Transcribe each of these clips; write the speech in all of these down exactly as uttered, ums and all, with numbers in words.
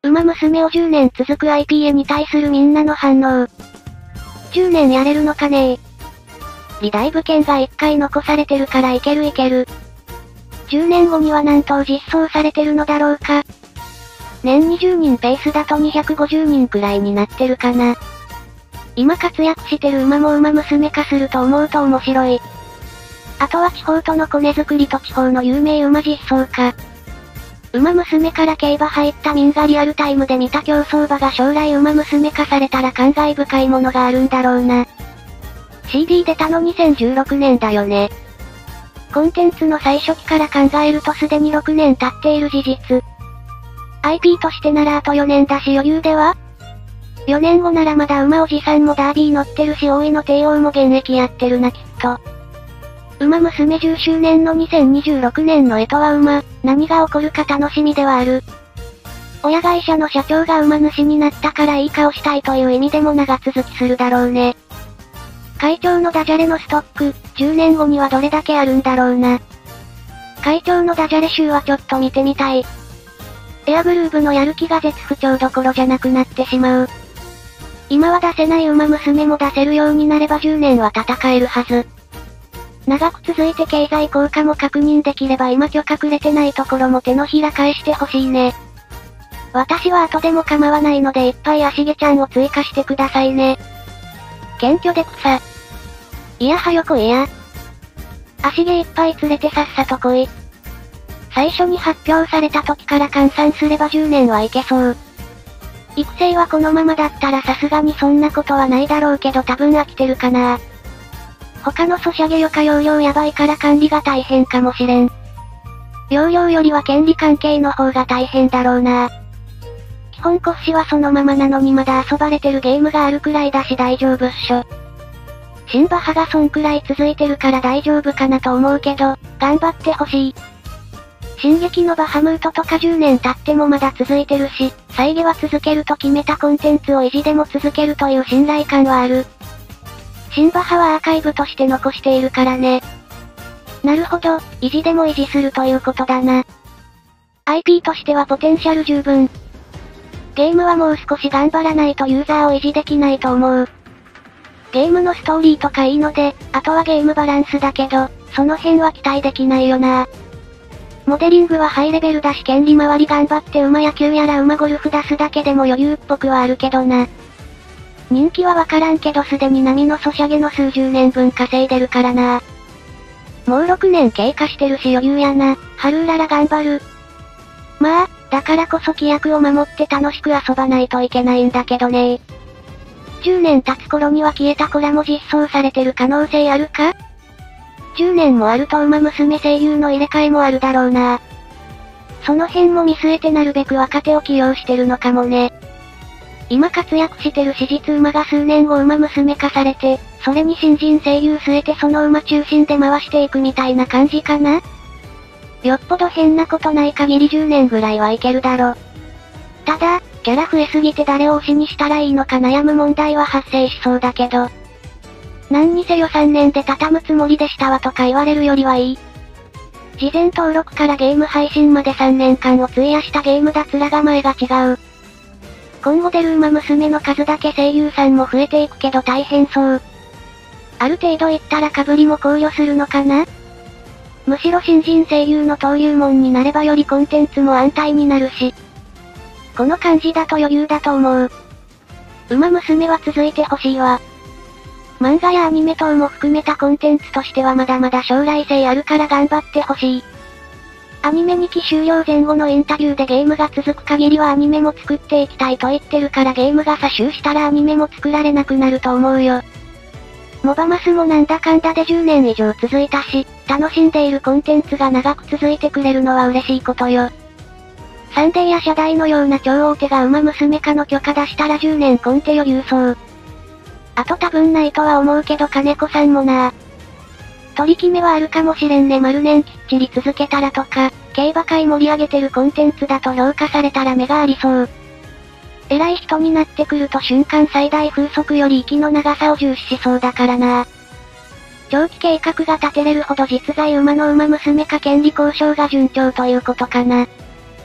ウマ娘をじゅうねん続く アイピー へに対するみんなの反応。じゅうねんやれるのかねー。リダイブ券がいっかい残されてるからいけるいける。じゅうねんごには何頭実装されてるのだろうか。年にじゅうにんペースだとにひゃくごじゅうにんくらいになってるかな。今活躍してる馬も馬娘化すると思うと面白い。あとは地方とのコネ作りと地方の有名馬実装化。馬娘から競馬入った民がリアルタイムで見た競走馬が将来馬娘化されたら感慨深いものがあるんだろうな。シーディー 出たのにせんじゅうろくねんだよね。コンテンツの最初期から考えるとすでにろくねん経っている事実。アイピー としてならあとよねんだし余裕では？ よ 年後ならまだ馬おじさんもダービー乗ってるし大井の帝王も現役やってるなきっと。馬娘じゅっしゅうねんのにせんにじゅうろくねんの干支は馬、何が起こるか楽しみではある。親会社の社長が馬主になったからいい顔したいという意味でも長続きするだろうね。会長のダジャレのストック、じゅうねんごにはどれだけあるんだろうな。会長のダジャレ集はちょっと見てみたい。エアグルーヴのやる気が絶不調どころじゃなくなってしまう。今は出せない馬娘も出せるようになればじゅうねんは戦えるはず。長く続いて経済効果も確認できれば今許可くれてないところも手のひら返してほしいね。私は後でも構わないのでいっぱい足毛ちゃんを追加してくださいね。謙虚で草。いやはよ来いや。足毛いっぱい連れてさっさと来い。最初に発表された時から換算すればじゅうねんはいけそう。育成はこのままだったらさすがにそんなことはないだろうけど多分飽きてるかな。他のソシャゲ余暇容量やばいから管理が大変かもしれん。容量よりは権利関係の方が大変だろうな。基本骨子はそのままなのにまだ遊ばれてるゲームがあるくらいだし大丈夫っしょ。新馬派がそんくらい続いてるから大丈夫かなと思うけど、頑張ってほしい。進撃のバハムートとかじゅうねん経ってもまだ続いてるし、再現は続けると決めたコンテンツを維持でも続けるという信頼感はある。新馬派はアーカイブとして残しているからね。なるほど、維持でも維持するということだな。アイピー としてはポテンシャル十分。ゲームはもう少し頑張らないとユーザーを維持できないと思う。ゲームのストーリーとかいいので、あとはゲームバランスだけど、その辺は期待できないよな。モデリングはハイレベルだし権利回り頑張って馬野球やら馬ゴルフ出すだけでも余裕っぽくはあるけどな。人気はわからんけどすでに波のソシャゲの数十年分稼いでるからな。もうろくねん経過してるし余裕やな。ハルーララ頑張る。まあ、だからこそ規約を守って楽しく遊ばないといけないんだけどね。じゅうねん経つ頃には消えた子らも実装されてる可能性あるか？じゅうねんもあると馬娘声優の入れ替えもあるだろうな。その辺も見据えてなるべく若手を起用してるのかもね。今活躍してる史実馬が数年後馬娘化されて、それに新人声優据えてその馬中心で回していくみたいな感じかな？よっぽど変なことない限りじゅうねんぐらいはいけるだろ。ただ、キャラ増えすぎて誰を推しにしたらいいのか悩む問題は発生しそうだけど。何にせよさんねんで畳むつもりでしたわとか言われるよりはいい。事前登録からゲーム配信までさんねんかんを費やしたゲームだ面構えが違う。今後出る馬娘の数だけ声優さんも増えていくけど大変そう。ある程度いったら被りも考慮するのかな？むしろ新人声優の登竜門になればよりコンテンツも安泰になるし。この感じだと余裕だと思う。馬娘は続いてほしいわ。漫画やアニメ等も含めたコンテンツとしてはまだまだ将来性あるから頑張ってほしい。アニメにき終了前後のインタビューでゲームが続く限りはアニメも作っていきたいと言ってるからゲームが詐集したらアニメも作られなくなると思うよ。モバマスもなんだかんだでじゅうねん以上続いたし、楽しんでいるコンテンツが長く続いてくれるのは嬉しいことよ。サンデーや社大のような超大手が馬娘化の許可出したらじゅうねんコンテ余裕そう。あと多分ないとは思うけど金子さんもな。取り決めはあるかもしれんね。丸年きっちり続けたらとか、競馬界盛り上げてるコンテンツだと評価されたら目がありそう。偉い人になってくると瞬間最大風速より息の長さを重視しそうだからな。長期計画が立てれるほど実在馬の馬娘化権利交渉が順調ということかな。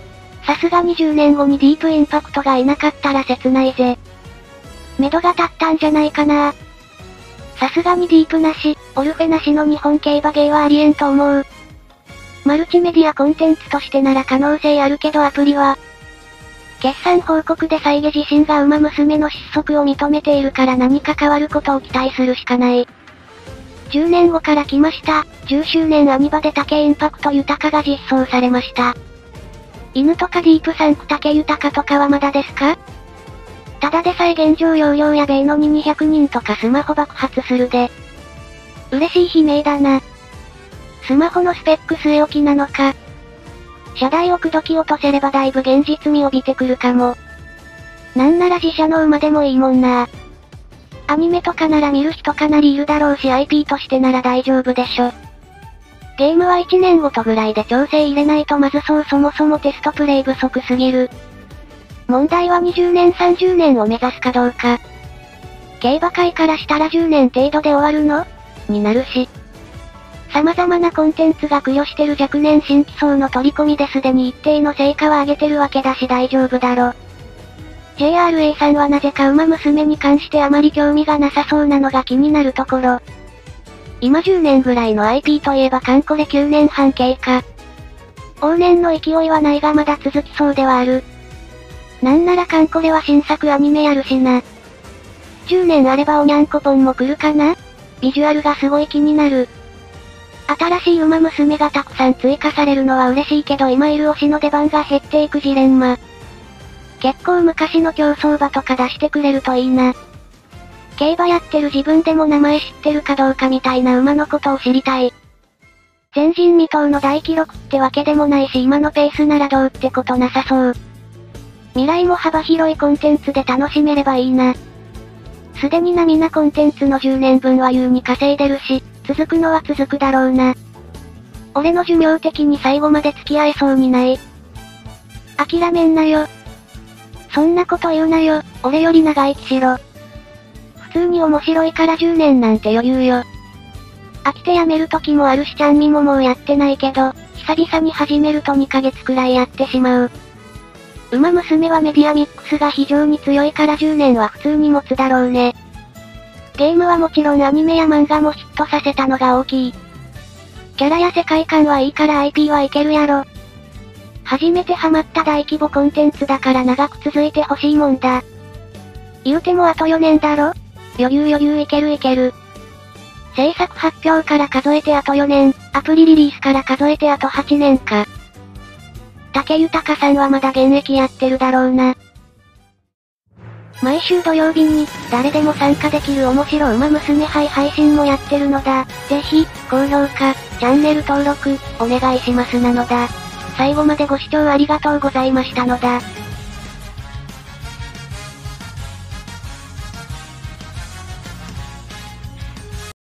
さすがにじゅうねんごにディープインパクトがいなかったら切ないぜ。目処が立ったんじゃないかな。さすがにディープなし、オルフェなしの日本競馬芸はありえんと思う。マルチメディアコンテンツとしてなら可能性あるけどアプリは、決算報告でサイゲ自身が馬娘の失速を認めているから何か変わることを期待するしかない。じゅうねんごから来ました。じゅっしゅうねんアニバで竹インパクト豊が実装されました。犬とかディープサンク竹豊とかはまだですか？ただでさえ現状容量や米のににひゃくにんとかスマホ爆発するで。嬉しい悲鳴だな。スマホのスペック据え置きなのか。車台を口説き落とせればだいぶ現実味を帯びてくるかも。なんなら自社の馬でもいいもんな。アニメとかなら見る人かなりいるだろうし アイピー としてなら大丈夫でしょ。ゲームはいちねんごとぐらいで調整入れないとまずそうそもそもテストプレイ不足すぎる。問題はにじゅうねんさんじゅうねんを目指すかどうか。競馬界からしたらじゅうねん程度で終わるのになるし。様々なコンテンツが供与してる若年新規層の取り込みですでに一定の成果は上げてるわけだし大丈夫だろ。ジェイアールエー さんはなぜか馬娘に関してあまり興味がなさそうなのが気になるところ。今じゅうねんぐらいの アイピー といえばかんこれきゅうねんはん経過。往年の勢いはないがまだ続きそうではある。なんならかんこれは新作アニメやるしな。じゅうねんあればおにゃんこぽんも来るかな？ビジュアルがすごい気になる。新しい馬娘がたくさん追加されるのは嬉しいけど今いる推しの出番が減っていくジレンマ。結構昔の競走馬とか出してくれるといいな。競馬やってる自分でも名前知ってるかどうかみたいな馬のことを知りたい。前人未到の大記録ってわけでもないし今のペースならどうってことなさそう。未来も幅広いコンテンツで楽しめればいいな。すでに並なコンテンツのじゅうねんぶんは優に稼いでるし、続くのは続くだろうな。俺の寿命的に最後まで付き合えそうにない。諦めんなよ。そんなこと言うなよ、俺より長生きしろ。普通に面白いからじゅうねんなんて余裕よ。飽きてやめる時もあるしちゃんみももうやってないけど、久々に始めるとにかげつくらいやってしまう。馬娘はメディアミックスが非常に強いからじゅうねんは普通に持つだろうね。ゲームはもちろんアニメや漫画もヒットさせたのが大きい。キャラや世界観はいいから アイピー はいけるやろ。初めてハマった大規模コンテンツだから長く続いてほしいもんだ。言うてもあとよねんだろ？余裕余裕いけるいける。制作発表から数えてあとよねん、アプリリリースから数えてあとはちねんか。竹豊さんはまだ現役やってるだろうな。毎週土曜日に、誰でも参加できる面白馬娘杯配信もやってるのだ。ぜひ、高評価、チャンネル登録、お願いしますなのだ。最後までご視聴ありがとうございましたのだ。